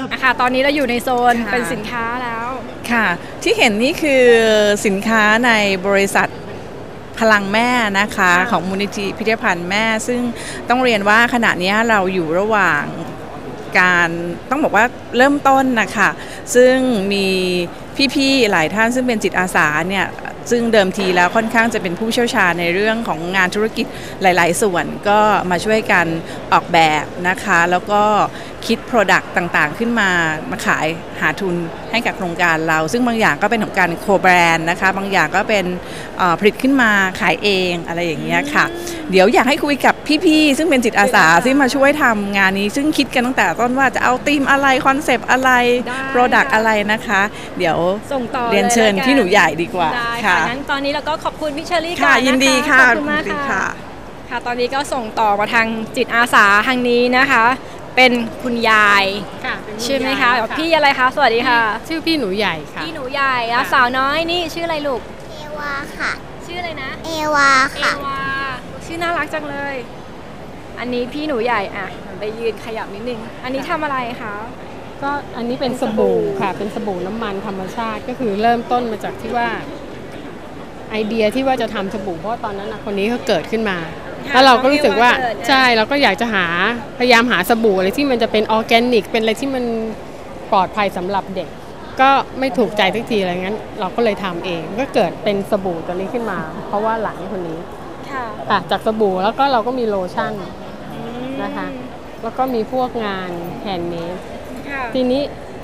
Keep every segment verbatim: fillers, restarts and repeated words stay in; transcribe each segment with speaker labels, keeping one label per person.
Speaker 1: ค่ะตอนนี้เราอยู่ในโซนเป็นสินค้าแล้ว
Speaker 2: ค่ะที่เห็นนี่คือสินค้าในบริษัทพลังแม่นะคะของมูลนิธิพิพิธภัณฑ์แม่ซึ่งต้องเรียนว่าขณะนี้เราอยู่ระหว่างการต้องบอกว่าเริ่มต้นนะคะซึ่งมีพี่ๆหลายท่านซึ่งเป็นจิตอาสาเนี่ยซึ่งเดิมทีแล้วค่อนข้างจะเป็นผู้เชี่ยวชาญในเรื่องของงานธุรกิจหลายๆส่วนก็มาช่วยกันออกแบบนะคะแล้วก็คิด Product ต่างๆขึ้นมามาขายหาทุนให้กับโครงการเราซึ่งบางอย่างก็เป็นของการโคแบรนด์นะคะบางอย่างก็เป็นผลิตขึ้นมาขายเองอะไรอย่างเงี้ยค่ะเดี๋ยวอยากให้คุยกับพี่ๆซึ่งเป็นจิตอาสาที่มาช่วยทำงานนี้ซึ่งคิดกันตั้งแต่ต้นว่าจะเอาธีมอะไรคอนเซปต์อะไร Product อะไรนะคะเดี๋ยว
Speaker 1: ส่งต่อ
Speaker 2: เรียนเชิญพี่หนูใหญ่ดีกว่า
Speaker 1: ค่ะงั้นตอนนี้เราก็ขอบคุณพี่เชอรี่ก่อน
Speaker 2: นะคะยินดีค่ะ
Speaker 1: ขอบคุณมากค่ะค่ะตอนนี้ก็ส่งต่อมาทางจิตอาสาทางนี้นะคะเป็นคุณยายใช่ไหมคะพี่อะไรคะสวัสดีค่ะ
Speaker 3: ชื่อพี่หนูใหญ่ค่ะ
Speaker 1: พี่หนูใหญ่แล้วสาวน้อยนี่ชื่ออะไรลูก
Speaker 4: เอวาค่ะ
Speaker 1: ชื่ออะไรนะ
Speaker 4: เอวาค่ะ
Speaker 1: เอวาชื่อน่ารักจังเลยอันนี้พี่หนูใหญ่อ่ะไปยืนขยับนิดนึงอันนี้ทำอะไรคะ
Speaker 3: ก็อันนี้เป็นสบู่ค่ะเป็นสบู่น้ำมันธรรมชาติก็คือเริ่มต้นมาจากที่ว่าไอเดียที่ว่าจะทำสบู่เพราะตอนนั้นคนนี้เขาเกิดขึ้นมาแล้วเราก็รู้สึกว่าใช่เราก็อยากจะหาพยายามหาสบู่อะไรที่มันจะเป็นออร์แกนิกเป็นอะไรที่มันปลอดภัยสำหรับเด็กก็ไม่ถูกใจทุกทีอะไรงั้นเราก็เลยทำเองก็เกิดเป็นสบู่ตัวนี้ขึ้นมาเพราะว่าหลานคนนี้ค่ะจากสบู่แล้วก็เราก็มีโลชั่นนะคะแล้วก็มีพวกงานแฮนด์เมดทีนี้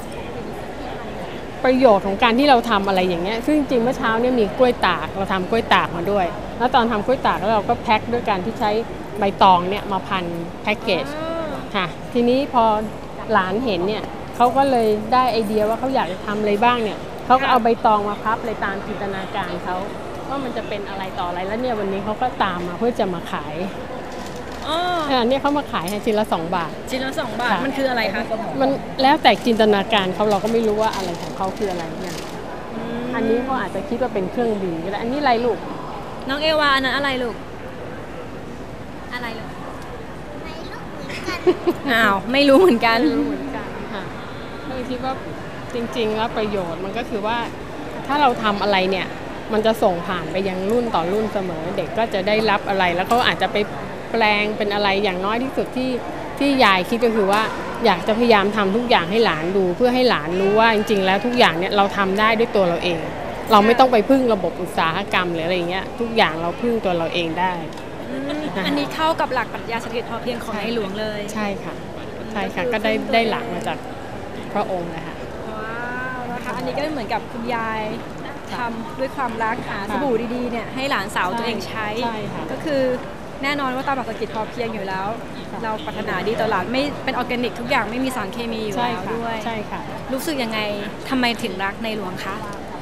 Speaker 3: ประโยชน์ของการที่เราทำอะไรอย่างเงี้ยซึ่งจริงเมื่อเช้าเนี่ยมีกล้วยตากเราทำกล้วยตากมาด้วยแล้วตอนทำกล้วยตากแล้วเราก็แพ็คด้วยการที่ใช้ใบตองเนี่ยมาพันแพ็กเกจค่ะทีนี้พอหลานเห็นเนี่ยเขาก็เลยได้ไอเดียว่าเขาอยากจะทำอะไรบ้างเนี่ยเขาก็เอาใบตองมาพับเลยตามจินตนาการเขาว่ามันจะเป็นอะไรต่ออะไรแล้วเนี่ยวันนี้เขาก็ตามมาเพื่อจะมาขายอันนี้เขามาขายให้ชิ้นละสองบาท
Speaker 1: ชิ้นละสองบาทมันคืออะไรคะ
Speaker 3: มันแล้วแต่จินตนาการเขาเราก็ไม่รู้ว่าอะไรของเขาคืออะไรเนี่ยอันนี้เขาอาจจะคิดว่าเป็นเครื่องบินก็ได้อันนี้อะไรลูก
Speaker 1: น้องเอวาอันนั้นอะไรลูกอะไรลูก
Speaker 4: ไม่รู้เหมือนกัน
Speaker 1: อ้าวไม่รู้เหมือนกัน
Speaker 3: ไม่รู้เหมือนกันค่ะก็คิดว่าจริงๆแล้วประโยชน์มันก็คือว่าถ้าเราทำอะไรเนี่ยมันจะส่งผ่านไปยังรุ่นต่อรุ่นเสมอเด็กก็จะได้รับอะไรแล้วเขาอาจจะไปแปลงเป็นอะไรอย่างน้อยที่สุดที่ที่ยายคิดก็คือว่าอยากจะพยายามทำทุกอย่างให้หลานดูเพื่อให้หลานรู้ว่าจริงๆแล้วทุกอย่างเนี่ยเราทำได้ด้วยตัวเราเองเราไม่ต้องไปพึ่งระบบอุตสาหกรรมหรืออะไรเงี้ยทุกอย่างเราพึ่งตัวเราเองได้
Speaker 1: อันนี้เข้ากับหลักปรัชญาเศรษฐกิจพอเพียงของในหลวงเลย
Speaker 3: ใช่ค่ะใช่ค่ะก็ได้ได้หลักมาจากพระองค์นะคะ
Speaker 1: ว้าวนะคะอันนี้ก็เหมือนกับคุณยายทำด้วยความรักหาสบู่ดีๆเนี่ยให้หลานสาวตัวเองใช้ก็คือแน่นอนว่าตามหลักเศรษฐกิจพอเพียงอยู่แล้วเราปรารถนาดีต่อหลานไม่เป็นออร์แกนิกทุกอย่างไม่มีสารเคมีอยู่แล้วด้วย
Speaker 3: ใช่ค่ะ
Speaker 1: รู้สึกยังไงทำไมถึงรักในหลวงคะ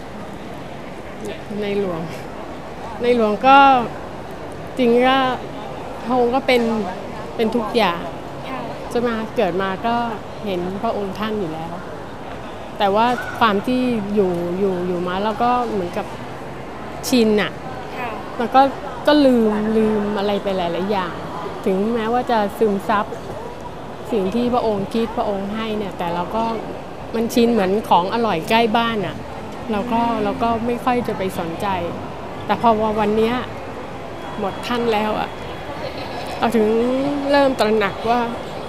Speaker 3: ในหลวงในหลวงก็จริงก็พระองค์ก็เป็นเป็นทุกอย่างจะมาเกิดมาก็เห็นพระองค์ท่านอยู่แล้วแต่ว่าความที่อยู่อยู่อยู่มาเราก็เหมือนกับชินอะมันก็ก็ลืมลืมอะไรไปหลายๆอย่างถึงแม้ว่าจะซึมซับสิ่งที่พระองค์คิดพระองค์ให้เนี่ยแต่เราก็มันชินเหมือนของอร่อยใกล้บ้านอะเราก็เราก็ไม่ค่อยจะไปสนใจแต่พอวันนี้หมดท่านแล้วอะเราถึงเริ่มตระหนักว่า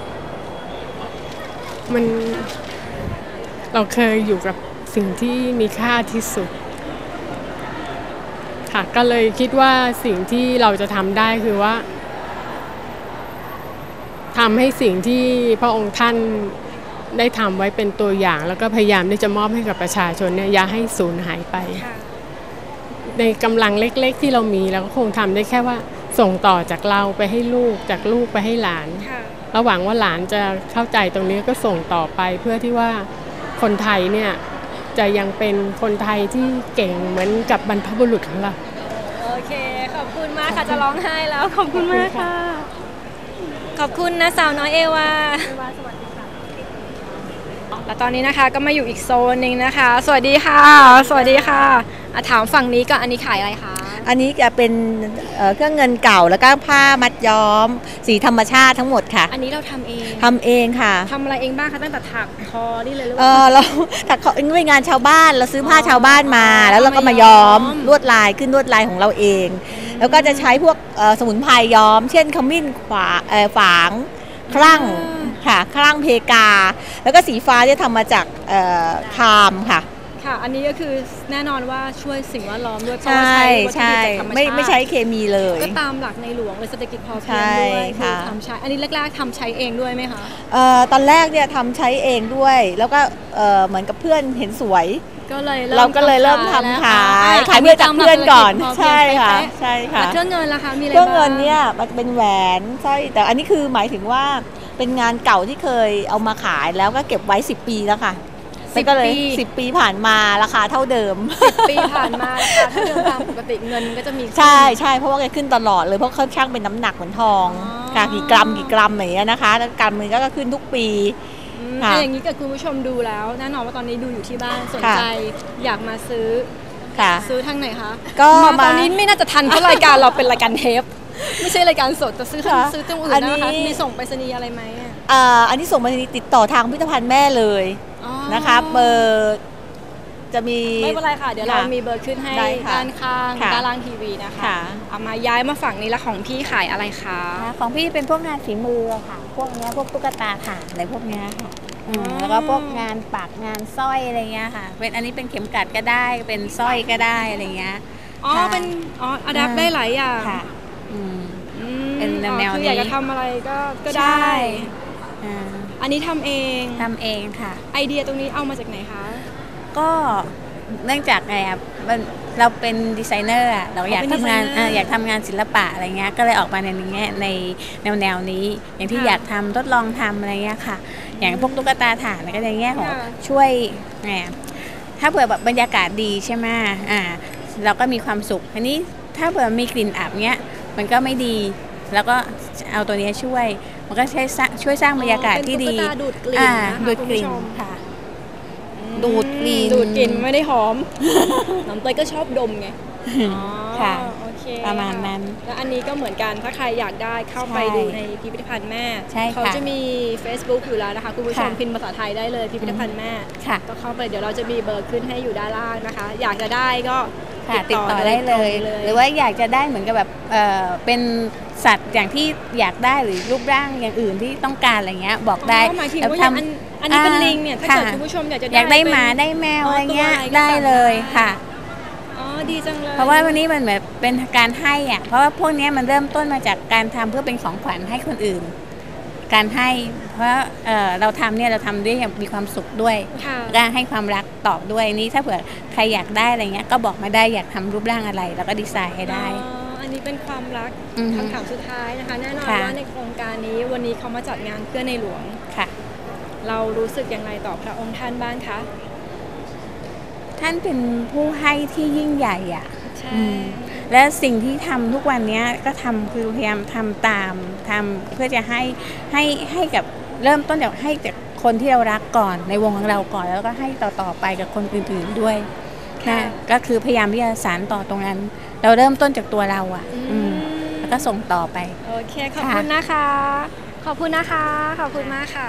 Speaker 3: มันเราเคยอยู่กับสิ่งที่มีค่าที่สุดค่ะก็เลยคิดว่าสิ่งที่เราจะทำได้คือว่าทำให้สิ่งที่พระองค์ท่านได้ทำไว้เป็นตัวอย่างแล้วก็พยายามที่จะมอบให้กับประชาชนเนี่ยอย่าให้สูญหายไปในกำลังเล็กๆที่เรามีเราก็คงทำได้แค่ว่าส่งต่อจากเราไปให้ลูกจากลูกไปให้หลานเราหวังว่าหลานจะเข้าใจตรงนี้ก็ส่งต่อไปเพื่อที่ว่าคนไทยเนี่ยจะยังเป็นคนไทยที่เก่งเหมือนกับบรรพบุรุษของเรา
Speaker 1: โอเคขอบคุณมากค่ะจะร้องไห้แล้วขอบคุณมากค่ะขอบคุณนะสาวน้อยเอวาสวัสดีค่ะและตอนนี้นะคะก็มาอยู่อีกโซนหนึ่งนะคะสวัสดีค่ะสวัสดีค่ะถามฝั่งนี้ก่อนอันนี้ขายอะไรคะ
Speaker 5: อันนี้จะเป็นเอ่อเครื่องเงินเก่าแล้วก็ผ้ามัดย้อมสีธรรมชาติทั้งหมดค่ะ
Speaker 1: อันนี้เราทำเอง
Speaker 5: ทำเองค่ะ
Speaker 1: ทำอะไรเองบ้างคะตั้งแต่ถักทอนี่เลยหรือ
Speaker 5: เอ
Speaker 1: ว่า
Speaker 5: อเราถักเขาด้วยงานชาวบ้านเราซื้อผ้า
Speaker 1: อ๋อ
Speaker 5: ชาวบ้านมา แล้วเราก็มา
Speaker 1: มาย้
Speaker 5: ย้
Speaker 1: อ
Speaker 5: อ
Speaker 1: ม
Speaker 5: มลวดลายขึ้นลวดลายของเราเอง แล้วก็จะใช้พวกเอ่อสมุนไพรย้อม เช่นขมิ้นขวาเอ่อฝางคลั่งค่ะคลั่งเพกา แล้วก็สีฟ้าจะทำมาจากเอ่อไทม์ค่ะ
Speaker 1: ค่ะ อันนี้ก็คือแน่นอนว่าช่วยสิ่งแวดล้อมด้วยเพ
Speaker 5: ใช
Speaker 1: ราะว่า
Speaker 5: ่
Speaker 1: ใช้วัตถุ
Speaker 5: ใช่
Speaker 1: ดิบจากธรรมชาติ
Speaker 5: ไม่ไม่ใช้เคมีเลย
Speaker 1: ก็ตามหลักในหลวงเลยเศรษฐกิจพอเพียง
Speaker 5: ใช่
Speaker 1: ด้วยคือ
Speaker 5: ค่ะ
Speaker 1: ทำใช้ อันนี้แรกๆทำใช้เองด้วยไหมคะ
Speaker 5: เอ่อตอนแรกเนี่ยทำใช้เองด้วย แล้วก็เอ่อเหมือนกับเพื่อนเห็นสวย
Speaker 1: ก็เลย
Speaker 5: เราก็เลยเริ่มทำขาย
Speaker 1: แล้ว
Speaker 5: ขายเพื่อจากเพื่อนก่อน
Speaker 1: ตามหลักเศรษฐกิจพอเพียง
Speaker 5: ใช่ค่ะ
Speaker 1: เป๊ะๆ
Speaker 5: ใช่ค่ะ
Speaker 1: แล้วเครื่องเงินล่ะคะมีอะไร
Speaker 5: เครื่องเงิน
Speaker 1: บ้า
Speaker 5: เนี่ยมันเป็นแหวนสร้อยแต่อันนี้คือหมายถึงว่าเป็นงานเก่าที่เคยเอามาขายแล้วก็เก็บไว้สิบปีแล้วค่ะ
Speaker 1: สิบ
Speaker 5: ก็เลย
Speaker 1: ปี
Speaker 5: สิบปีผ่านมาราคาเท่าเดิม
Speaker 1: สิบปีผ่านมาราคาถ้าเดิมตามปกติเงินก็จะมีขึ้น
Speaker 5: ใช่ใช่เพราะว่าแกขึ้นตลอดเลยเพราะเขาช่างเป็นน้ำหนักเหมือนทอง
Speaker 1: อ๋อ
Speaker 5: ค่ะกี่กรัมกี่กรัมอย่างเงี้ยนะคะแล้วกรัมมันก็ขึ้นทุกปี
Speaker 1: อืม
Speaker 5: ค่ะ
Speaker 1: ถ้าอย่างนี้เกิดคุณผู้ชมดูแล้วแน่นอนว่าตอนนี้ดูอยู่ที่บ้านสน
Speaker 5: ค่ะ
Speaker 1: ใจอยากมาซื้อ
Speaker 5: ค่ะ
Speaker 1: ซื้อทางไหนคะ
Speaker 5: ก็
Speaker 1: มา
Speaker 5: มา
Speaker 1: ตอนนี้ไม่น่าจะทันเพราะรายการเราเป็นรายการเทปไม่ใช่รายการสดแต่ซื้อทาง
Speaker 5: ค่ะ
Speaker 1: ซื้อตรงอื่น
Speaker 5: อัน
Speaker 1: ได้
Speaker 5: นี้
Speaker 1: ไหมคะมีส่งไปรษณีย์อะไรไหมอะ
Speaker 5: อ่าอันนี้ส่งมาติดต่อทางพิพิธภัณฑ์แม่เลย
Speaker 1: อ๋อ
Speaker 5: นะคะเบอร์จะมี
Speaker 1: ไม่เป็นไรค่ะ เดี๋ยวเรา
Speaker 5: ค่ะ
Speaker 1: มีเบอร์ขึ้นให้
Speaker 5: ได้ค่ะ
Speaker 1: ด้านข้าง
Speaker 5: ค่ะ
Speaker 1: ด้านล่างทีวีนะคะ
Speaker 5: ค่ะ
Speaker 1: เอามาย้ายมาฝั่งนี้แล้วของพี่ขายอะไรคะ
Speaker 6: ของพี่เป็นพวกงานฝีมือค่ะ พวกเนี้ยพวกตุ๊กตาถ่านอะไรพวกเนี้ยค่ะอืม
Speaker 1: อ๋อ
Speaker 6: แล้วก็พวกงานปักงานสร้อยอะไรเงี้ยค่ะ เป็นอันนี้เป็นเข็มกลัดก็ได้ เป็นสร้อยก็ได้อะไรเงี้ย
Speaker 1: อ๋อ
Speaker 6: ค่ะ
Speaker 1: เป็นอ๋ออะแดปได้หลายอย่าง
Speaker 6: ค่ะอืม
Speaker 1: อืม
Speaker 6: เป็นแนวๆ
Speaker 1: อ๋อคืออยาก
Speaker 6: นี้
Speaker 1: จะทำอะไรก็ก็
Speaker 6: ใช่
Speaker 1: ได้
Speaker 6: อ่า
Speaker 1: อันนี้ทำเอง
Speaker 6: ทำเองค่ะ
Speaker 1: ไอเดียตรงนี้เอามาจากไหนคะ
Speaker 6: ก็เนื่องจากไงอ่ะมันเราเป็นดีไซเนอร์อ่ะเราอยาก
Speaker 1: เป็น
Speaker 6: ทำงาน
Speaker 1: ดีไซเนอร์
Speaker 6: อ่าอยากทำงานศิลปะอะไรเงี้ยก็เลยออกมาในนี้ในแนวแนวๆนี้ อย่างที่
Speaker 1: ค่ะ
Speaker 6: อยากทำทดลองทำอะไรเงี้ยค่ะ อย่างพวกตุ๊กตาถ่านก็ในแง่ของ
Speaker 1: ค่ะ
Speaker 6: ช่วยไงอ่ะถ้าเผื่อแบบบรรยากาศดีใช่ไหมอ่าเราก็มีความสุขอันนี้ถ้าเผื่อมีกลิ่นอับเนี้ยมันก็ไม่ดี แล้วก็เอาตัวเนี้ยช่วย มันก็ใช้สร้างช่วยสร้างบรรยากาศที่ดี
Speaker 1: เป็นตุ๊กตาดูดกลิ่น
Speaker 6: อ่า
Speaker 1: นะคะ
Speaker 6: ดูดกลิ่น
Speaker 1: คุณผู้ชม
Speaker 6: ค่ะ
Speaker 1: อืม
Speaker 6: ดูดกลิ่น
Speaker 1: ดูดกลิ่นไม่ได้หอม น้องเตยก็ชอบดมไงอ๋อ
Speaker 6: ค่ะ
Speaker 1: โอเค
Speaker 6: ประมาณนั้น
Speaker 1: แล้วอันนี้ก็เหมือนกันถ้าใครอยากได้เข้าไป
Speaker 6: ใช่
Speaker 1: ดูในพิพิธภัณฑ์แม่
Speaker 6: ใช่ค่ะ
Speaker 1: เขาจะมี Facebook อยู่แล้วนะคะคุณผู้ชม
Speaker 6: ค่ะ
Speaker 1: พิมพ์ภาษาไทยได้เลยพิพิธภัณฑ์แม่
Speaker 6: ค่ะ
Speaker 1: ก็เข้าไปเดี๋ยวเราจะมีเบอร์ขึ้นให้อยู่ด้านล่างนะคะ อยากจะได้ก็
Speaker 6: ค่ะติดต่อได้เลย
Speaker 1: โดตรง
Speaker 6: หรือว่าอยากจะได้เหมือนกับแบบเออเป็นสัตว์อย่างที่อยากได้หรือรูปร่างอย่างอื่นที่ต้องการอะไรเงี้ยบอกได้
Speaker 1: อ๋อหมายถึง
Speaker 6: แล้ว
Speaker 1: ว่าอย่าง
Speaker 6: ทำ
Speaker 1: อันอันนี้เป็น
Speaker 6: อ่า
Speaker 1: ลิงเนี่ยถ้าเกิด
Speaker 6: ค่ะ
Speaker 1: คุณผู้ชมอยากจะ
Speaker 6: อยากได้
Speaker 1: เป็น
Speaker 6: หมาได้แมว
Speaker 1: อ๋ออ
Speaker 6: อะไรเงี้ย
Speaker 1: ตัวอะไรก็
Speaker 6: ได้
Speaker 1: สั่ง
Speaker 6: เลย
Speaker 1: ได้
Speaker 6: ค่ะ
Speaker 1: อ๋อดีจังเลย
Speaker 6: เพราะว่าวันนี้มันแบบเป็นการให้อ่ะเพราะว่าพวกเนี้ยมันเริ่มต้นมาจากการทำเพื่อเป็นของขวัญให้คนอื่น การให้เพราะเอ่อเราทำเนี่ยเราทำด้วยอย่างมีความสุขด้วย
Speaker 1: ค่ะ
Speaker 6: และให้ความรักตอบด้วยนี่ถ้าเผื่อใครอยากได้อะไรเงี้ยก็บอกมาได้อยากทำรูปร่างอะไร แล้วก็ดีไซน์ให้ได้
Speaker 1: อ๋ออันนี้เป็นความรัก
Speaker 6: อือฮึ
Speaker 1: คำถามสุดท้ายนะคะแน่นอน
Speaker 6: ค่ะ
Speaker 1: ว่าในโครงการนี้วันนี้เขามาจัดงานเพื่อในหลวง
Speaker 6: ค่ะ
Speaker 1: เรารู้สึกยังไงต่อพระองค์ท่านบ้างคะ
Speaker 6: ท่านเป็นผู้ให้ที่ยิ่งใหญ่อ่ะ
Speaker 1: ใช่
Speaker 6: อืม และสิ่งที่ทำทุกวันนี้ก็ทำคือพยายามทำตามทำเพื่อจะให้ให้ให้กับเริ่มต้นจากให้จากคนที่เรารักก่อนในวงของเราก่อนแล้วก็ให้ต่อๆไปกับคนอื่นๆด้วยนะก็คือพยายามที่จะสานต่อตรงนั้น เราเริ่มต้นจากตัวเราอ่ะ อืมแล้วก็ส่งต่อไป
Speaker 1: โอเคขอบคุณนะคะ ขอบคุณนะคะ ขอบคุณมากค่ะ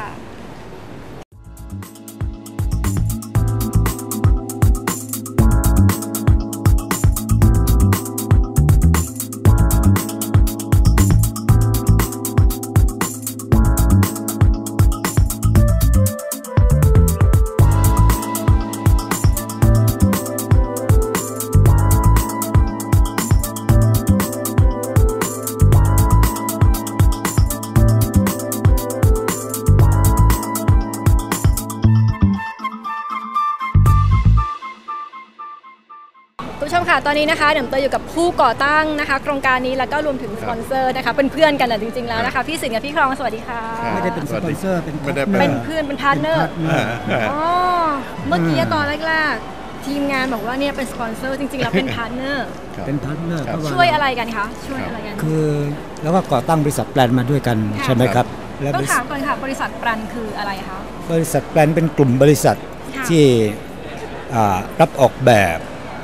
Speaker 1: คุณผู้ชมค่ะตอนนี้นะคะเดี๋ยวเตยอยู่กับผู้ก่อตั้งนะคะ โครงการนี้แล้วก็รวมถึงสปอนเซอร์นะคะเป็นเพื่อนกันนะจริงๆแล้วนะคะพี่สิงห์กับพี่ครองสวัสดีค่ะ
Speaker 7: ไม่ได้เป็นสปอนเซอร์เป็น
Speaker 8: ไม่ได้
Speaker 7: พาร์ท
Speaker 1: เป็น
Speaker 7: เนอร์
Speaker 1: เพื่อนเป็นพาร์ทเนอร์ อ๋อ เมื่อกี้ตอนแรกๆ ทีมงานบอกว่าเนี่ยเป็นสปอนเซอร์จริงๆแล้วเป็นพาร์ทเนอร์
Speaker 7: เป็นพาร์ทเนอร์
Speaker 8: ครับ
Speaker 7: เพราะว่า
Speaker 1: ช่วยอะไรกันคะ ช่วยอะไรกัน
Speaker 7: คือแล้วก็ก่อตั้งบริษัทแปลนมาด้วยกัน
Speaker 1: ค่ะ
Speaker 7: ใช่ไหมครับ และ
Speaker 1: ต้อบ ง
Speaker 7: ริ
Speaker 1: ถา
Speaker 7: ษั
Speaker 1: ม
Speaker 7: ท
Speaker 1: ก่อนค่ะ บริษัทปรันคืออะไรคะ
Speaker 7: บริษัทแปลนเป็นกลุ่มบริษัท
Speaker 1: ค่ะ
Speaker 7: ที่อ่ารับออกแบบ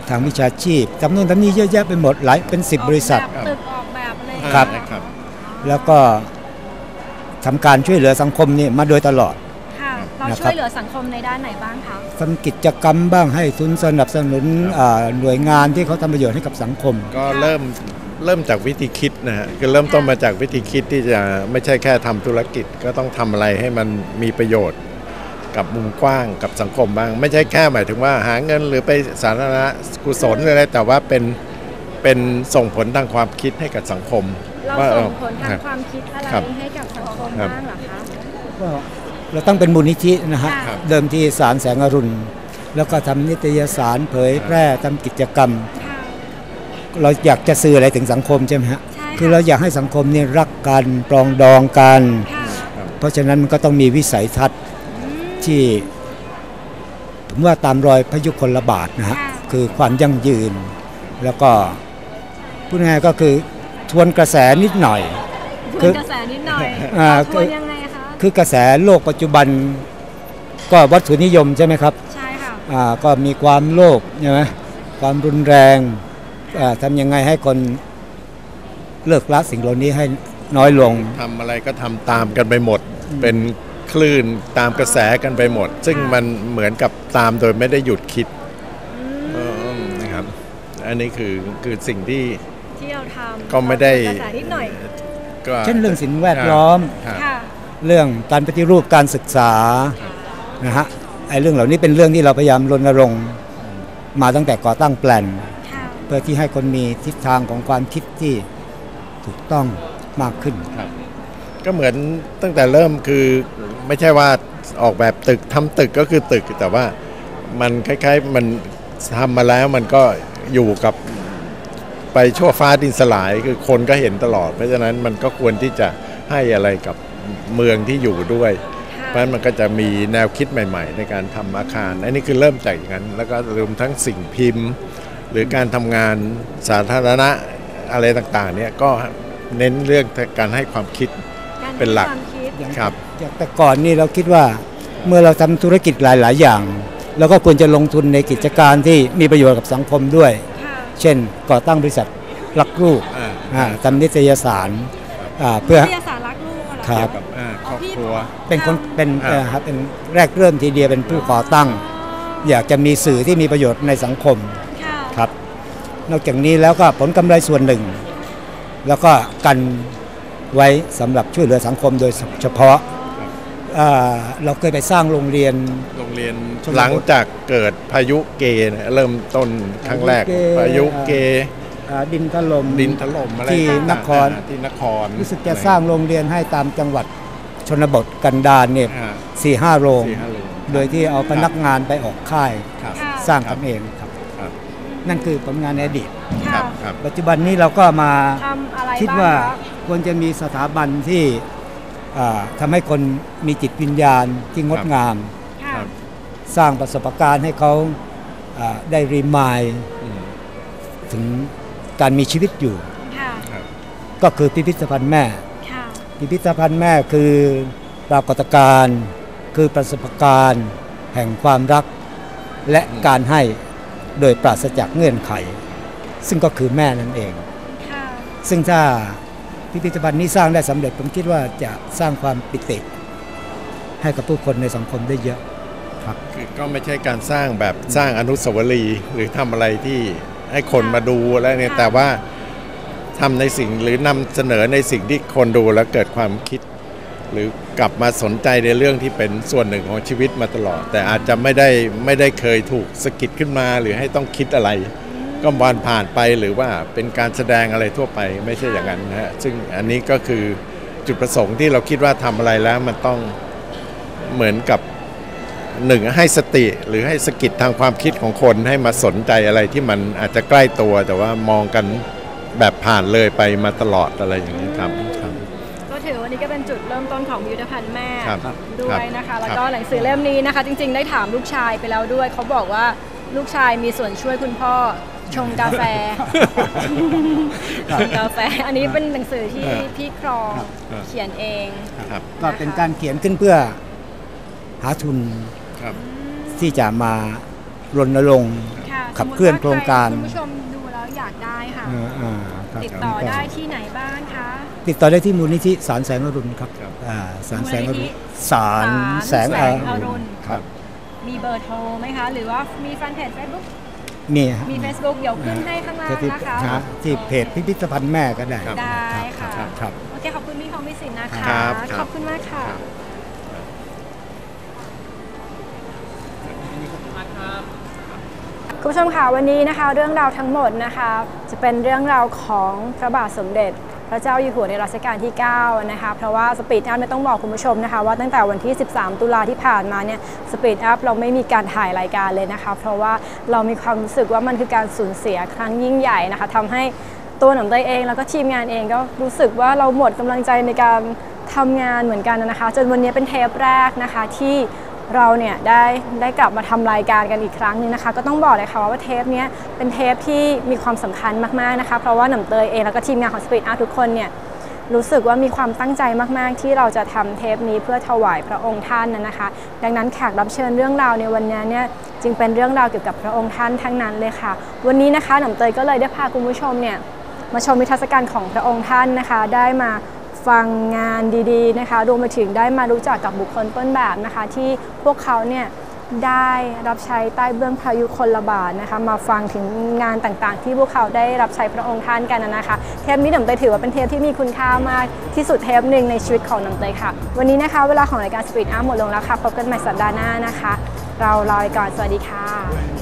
Speaker 7: ทางวิชาชีพทำนู่นทำนี่เยอะแยะไปหมดหลายเป็นสิบบริษัท
Speaker 1: ออกแบบตึกออกแบบอะไร
Speaker 7: ครับ
Speaker 8: ครับ
Speaker 7: แล้วก็ทำการช่วยเหลือสังคมนี่มาโดยตลอด
Speaker 1: ค่ะเรา
Speaker 7: นะครับ
Speaker 1: ช่วยเหลือสังคมในด้านไหนบ้างคะ
Speaker 7: ทำกิจกรรมบ้างให้ทุนสนับสนุนอ่าหน่วยงานที่เขาทำประโยชน์ให้กับสังคม
Speaker 8: ก็เริ่มเริ่มจากวิธีคิดนะฮะคือเริ่มต้นมาจากวิธีคิดที่จะไม่ใช่แค่ทำธุรกิจก็ต้องทำอะไรให้มันมีประโยชน์กับมุมกว้างกับสังคมบ้าง ไม่ใช่แค่หมายถึงว่าหาเงินหรือไปสาธารณกุศลอะไรแต่ว่าเป็นเป็นส่งผลทางความคิดให้กับสังคม
Speaker 1: เรา
Speaker 8: ว่า
Speaker 1: ส่งผลทาง
Speaker 8: ครับ
Speaker 1: ความคิดอะไร
Speaker 8: ครับ
Speaker 1: ให้กับสังคม
Speaker 8: ครับ
Speaker 1: บ้างเหรอคะ
Speaker 7: ก็เราตั้งเป็นมูลนิธินะฮะ
Speaker 1: ค่ะ
Speaker 7: เดิมที่สารแสงอรุณ แล้วก็ทำนิตยสารเผยแพร่ทำกิจกรรม
Speaker 1: ค่ะ
Speaker 7: เราอยากจะสื่ออะไรถึงสังคมใช่ไหมฮะ
Speaker 1: ใช่ค่ะ
Speaker 7: คือเราอยากให้สังคมนี่รักกันปรองดองกัน
Speaker 1: ค่ะ
Speaker 7: เพราะฉะนั้นมันก็ต้องมีวิสัยทัศน์ที่ผมว่าตามรอยพยุคลบาทนะฮะ
Speaker 1: ค่ะ
Speaker 7: คือความยั่งยืน แล้วก็พูดง่ายๆก็คือทวนกระแสนิดหน่อย
Speaker 1: ทวนกระแสนิดหน่อย
Speaker 7: อ่า
Speaker 1: ทวนยังไงคะ
Speaker 7: คือกระแสโลกปัจจุบันก็วัตถุนิยมใช่ไหมครับ
Speaker 1: ใช่ค่ะ
Speaker 7: อ่าก็มีความโลภใช่ไหมความรุนแรงอ่าทำยังไงให้คนเลิกละสิ่งเหล่านี้ให้น้อยลง
Speaker 8: ทำอะไรก็ทำตามกันไปหมด เป็นคลื่นตามกระแสกันไปหมด ซึ่งมันเหมือนกับตามโดยไม่ได้หยุดคิดเออนะครับ อันนี้คือคือสิ่งที่
Speaker 1: ที่เราทำ
Speaker 8: ก็ไม่ได้
Speaker 1: กระแสนิดหน่อย
Speaker 8: ก็
Speaker 7: เช่นเรื่องสิ่งแวดล้อม
Speaker 8: ครับ
Speaker 1: ค่ะ
Speaker 7: เรื่องการปฏิรูปการศึกษานะฮะไอ้เรื่องเหล่านี้เป็นเรื่องที่เราพยายามรณรงค์มาตั้งแต่ก่อตั้งแปลน
Speaker 1: ค่ะ
Speaker 7: เพื่อที่ให้คนมีทิศทางของความคิดที่ถูกต้องมากขึ้น
Speaker 8: ก็เหมือนตั้งแต่เริ่มคือไม่ใช่ว่าออกแบบตึกทำตึกก็คือตึกแต่ว่ามันคล้ายๆมันทำมาแล้วมันก็อยู่กับไปชั่วฟ้าดินสลายคือคนก็เห็นตลอด เพราะฉะนั้นมันก็ควรที่จะให้อะไรกับเมืองที่อยู่ด้วย เพราะฉะนั้นมันก็จะมีแนวคิดใหม่ๆในการทำอาคารอันนี้คือเริ่มจากอย่างนั้น แล้วก็รวมทั้งสิ่งพิมพ์ หรือการทำงานสาธารณะอะไรต่างๆเนี่ยก็เน้นเรื่องการให้ความคิด
Speaker 1: การให้
Speaker 8: เป็นหลัก
Speaker 1: ความคิด
Speaker 8: ครับ
Speaker 7: จากแต่ก่อนนี่เราคิดว่าเมื่อเราทำธุรกิจหลาย ๆ อย่างเราก็ควรจะลงทุนในกิจการที่มีประโยชน์กับสังคมด้วย
Speaker 1: ค่ะ
Speaker 7: เช่นก่อตั้งบริษัทรักลูก
Speaker 8: อ่า
Speaker 7: อ่าทำนิตยสารอ่าเพื่อ
Speaker 1: วิทยาศาสตร์รักลูกเหรอ
Speaker 7: ครับ
Speaker 8: กับอ่าครอบครัว
Speaker 7: เป็นคนเป็น
Speaker 8: อ่า
Speaker 7: เอ่อครับเป็นแรกเริ่มทีเดียวเป็นผู้ก่อตั้ง อยากจะมีสื่อที่มีประโยชน์ในสังคม
Speaker 1: ค่ะ
Speaker 7: ครับ นอกจากนี้แล้วก็ผลกำไรส่วนหนึ่ง แล้วก็กันไว้สำหรับช่วยเหลือสังคมโดยเฉพาะอ่าเราเคยไปสร้างโรงเรียน
Speaker 8: โรงเรียน
Speaker 7: ชนบท
Speaker 8: หลังจากเกิดพายุเกนะเริ่มต้นครั้งแรก
Speaker 7: พา
Speaker 8: พา
Speaker 7: ยุ
Speaker 8: ยุ
Speaker 7: เก
Speaker 8: เก
Speaker 7: อ่าดินถล่ม
Speaker 8: ดินถล่มอะไร
Speaker 7: ที่
Speaker 8: ต่างๆ
Speaker 7: นคร
Speaker 8: อ่าที่นคร
Speaker 7: รู้สึกจะสร้างโรงเรียนให้ตามจังหวัดชนบทกันดารเนี่ย
Speaker 8: อ่า
Speaker 7: สี่ห้าโรง
Speaker 8: สี่ห้าโรง
Speaker 7: โดยที่เอาพนักงานไปออกค่าย
Speaker 8: ครับ
Speaker 1: ค่ะ
Speaker 7: สร้างกันเองครับ
Speaker 8: ครับ
Speaker 7: นั่นคือผลงานในอดีต
Speaker 8: ค
Speaker 1: ค่ะ
Speaker 8: รับครับ
Speaker 7: ปัจจุบันนี้เราก็มา
Speaker 1: ทำอะไร
Speaker 7: คิด
Speaker 1: บ้าง
Speaker 7: ว่า
Speaker 1: คะ
Speaker 7: ควรจะมีสถาบันที่อ่าทำให้คนมีจิตวิญญาณที่งดงาม
Speaker 1: ค่ะ
Speaker 8: ครับ
Speaker 7: สร้างประสบการณ์ให้เขาอ่าได้รีมายด์
Speaker 8: อืม
Speaker 7: ถึงการมีชีวิตอยู่
Speaker 1: ค่ะ
Speaker 8: ครับ
Speaker 7: ก็คือพิพิธภัณฑ์แม่
Speaker 1: ค่ะ
Speaker 7: พิพิธภัณฑ์แม่คือปรากฏการณ์คือประสบการณ์แห่งความรักและการให้โดยปราศจากเงื่อนไข ซึ่งก็คือแม่นั่นเอง
Speaker 1: ค่ะ
Speaker 7: ซึ่งถ้าพิพิธภัณฑ์นี้สร้างได้สำเร็จผมคิดว่าจะสร้างความปิติให้กับผู้คนในสังคมได้เยอะครับ
Speaker 8: คือก็ไม่ใช่การสร้างแบบสร้างอนุสาวรีย์หรือทำอะไรที่ให้คนมาดูอะไรเนี่ยแต่ว่าทำในสิ่งหรือนำเสนอในสิ่งที่คนดูแล้วเกิดความคิด หรือกลับมาสนใจในเรื่องที่เป็นส่วนหนึ่งของชีวิตมาตลอด แต่อาจจะไม่ได้ไม่ได้เคยถูกสะกิดขึ้นมาหรือให้ต้องคิดอะไร ก็บานผ่านไปหรือว่าเป็นการแสดงอะไรทั่วไปไม่ใช่อย่างนั้นนะฮะซึ่งอันนี้ก็คือจุดประสงค์ที่เราคิดว่าทำอะไรแล้วมันต้องเหมือนกับหนึ่งให้สติหรือให้สกิดทางความคิดของคนให้มาสนใจอะไรที่มันอาจจะใกล้ตัวแต่ว่ามองกันแบบผ่านเลยไปมาตลอดอะไรอย่างนี้ครับครับ
Speaker 1: ก็ถือวันนี้ก็เป็นจุดเริ่มต้นของพิพิธภัณฑ์แม่
Speaker 8: ครับ
Speaker 1: ด้วยนะคะ
Speaker 8: ครับ
Speaker 1: แล้วก็หนังสือเล่มนี้นะคะ จริงๆได้ถามลูกชายไปแล้วด้วยเขาบอกว่าลูกชายมีส่วนช่วยคุณพ่อชงกาแฟชงกาแฟ อันนี้เป็นหนังสือที่พี่ครองเขียนเอง
Speaker 8: ครับ
Speaker 7: ก็เป็นการเขียนขึ้นเพื่อหาทุน
Speaker 8: ครับ
Speaker 7: ที่จะมารณรงค์
Speaker 1: ค่ะ
Speaker 7: ขับเคลื่อนโครงการ
Speaker 1: คุณผู้ชมดูแล้วอยากได้ค่ะ
Speaker 7: อ่าอ่าครับ
Speaker 1: ติดต่อได้ที่ไหนบ้างคะ
Speaker 7: ติดต่อได้ที่มูลนิธิสารแสงอรุณครับอ่าสารแสงอรุณสารแสงอ
Speaker 1: อรุณ
Speaker 7: ครับ
Speaker 1: มีเบอร์โทรไหมคะ หรือว่ามีแฟนเพจ Facebook
Speaker 7: มี
Speaker 1: มี Facebook เดี๋ยวขึ้นให้ข้างล่าง
Speaker 7: ที่
Speaker 1: นะคะ
Speaker 7: ฮะที่เพจพิพิธภัณฑ์แม่ก็ได้
Speaker 1: ได้ค่ะ
Speaker 7: รับครับ
Speaker 1: โอเค ขอบคุณพี่ทองพี่สินนะคะ
Speaker 8: ครับครับ
Speaker 1: ขอบคุณมากค่ะ คุณผู้ชมค่ะวันนี้นะคะเรื่องราวทั้งหมดนะคะจะเป็นเรื่องราวของพระบาทสมเด็จพระเจ้าอยู่หัวในรัชกาลที่เก้านะคะเพราะว่าสปีดอัพไม่ต้องบอกคุณผู้ชมนะคะว่าตั้งแต่วันที่สิบสามตุลาที่ผ่านมาเนี่ยสปีดอัพเราไม่มีการถ่ายรายการเลยนะคะเพราะว่าเรามีความรู้สึกว่ามันคือการสูญเสียครั้งยิ่งใหญ่นะคะทำให้ตัวหนุ่มเต้ยเองแล้วก็ทีมงานเองก็รู้สึกว่าเราหมดกำลังใจในการทำงานเหมือนกันนะคะจนวันนี้เป็นเทปแรกนะคะที่เราเนี่ยได้ได้กลับมาทำรายการกันอีกครั้งนึงนะคะก็ต้องบอกเลยค่ะว่าเทปนี้เป็นเทปที่มีความสำคัญมากๆนะคะเพราะว่าหนุ่มเตยเองแล้วก็ทีมงานของ Speed Art ทุกคนเนี่ยรู้สึกว่ามีความตั้งใจมากๆที่เราจะทำเทปนี้เพื่อถวายพระองค์ท่านนะคะดังนั้นแขกรับเชิญเรื่องราวในวันนี้เนี่ยจึงเป็นเรื่องราวเกี่ยวกับพระองค์ท่านทั้งนั้นเลยค่ะวันนี้นะคะหนุ่มเตยก็เลยได้พาคุณผู้ชมเนี่ยมาชมนิทรรศการของพระองค์ท่านนะคะได้มาฟังงานดีๆนะคะรวมไปถึงได้มารู้จักกับบุคคลต้นแบบนะคะที่พวกเขาเนี่ยได้รับใช้ใต้เบื้องพระยุคลบาทนะคะมาฟังถึงงานต่างๆที่พวกเขาได้รับใช้พระองค์ท่านกันนะคะเทปนี้หนุ่มเตยถือว่าเป็นเทปที่มีคุณค่ามากที่สุดเทปหนึ่งในชีวิตของหนุ่มเตยค่ะวันนี้นะคะเวลาของรายการ Speed Art หมดลงแล้วค่ะพบกันใหม่สัปดาห์หน้านะคะเราลาไปก่อนสวัสดีค่ะ